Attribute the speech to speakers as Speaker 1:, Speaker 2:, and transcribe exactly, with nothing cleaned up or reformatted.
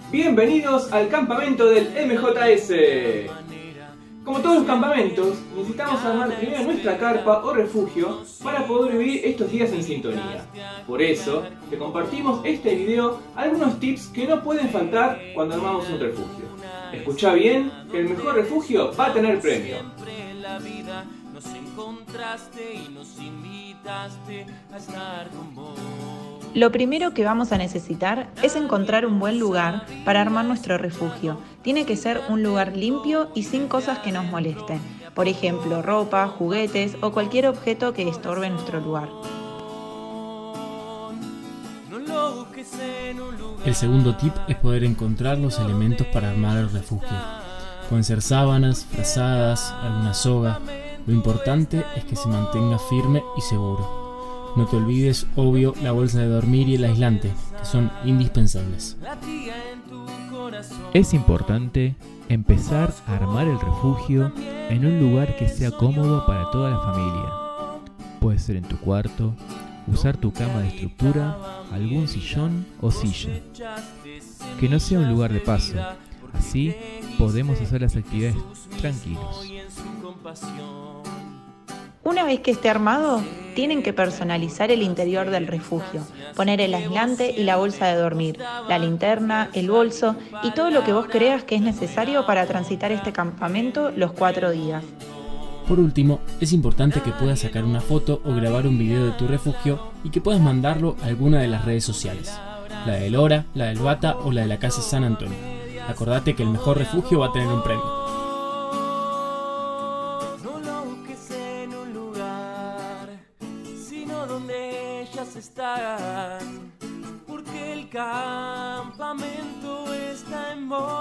Speaker 1: Bienvenidos al campamento del M J S. Como todos los campamentos, necesitamos armar primero nuestra carpa o refugio para poder vivir estos días en sintonía. Por eso, te compartimos este video algunos tips que no pueden faltar cuando armamos un refugio. Escucha bien, que el mejor refugio va a tener premio.
Speaker 2: Lo primero que vamos a necesitar es encontrar un buen lugar para armar nuestro refugio. Tiene que ser un lugar limpio y sin cosas que nos molesten. Por ejemplo, ropa, juguetes o cualquier objeto que estorbe nuestro lugar.
Speaker 3: El segundo tip es poder encontrar los elementos para armar el refugio. Pueden ser sábanas, frazadas, alguna soga. Lo importante es que se mantenga firme y seguro. No te olvides, obvio, la bolsa de dormir y el aislante, que son indispensables.
Speaker 4: Es importante empezar a armar el refugio en un lugar que sea cómodo para toda la familia. Puede ser en tu cuarto, usar tu cama de estructura, algún sillón o silla. Que no sea un lugar de paso, así podemos hacer las actividades tranquilos.
Speaker 2: Una vez que esté armado, tienen que personalizar el interior del refugio, poner el aislante y la bolsa de dormir, la linterna, el bolso y todo lo que vos creas que es necesario para transitar este campamento los cuatro días.
Speaker 3: Por último, es importante que puedas sacar una foto o grabar un video de tu refugio y que puedas mandarlo a alguna de las redes sociales, la del Hora, la del Bata o la de la Casa San Antonio. Acordate que el mejor refugio va a tener un premio.
Speaker 5: Donde ellas están, porque el campamento está en moda.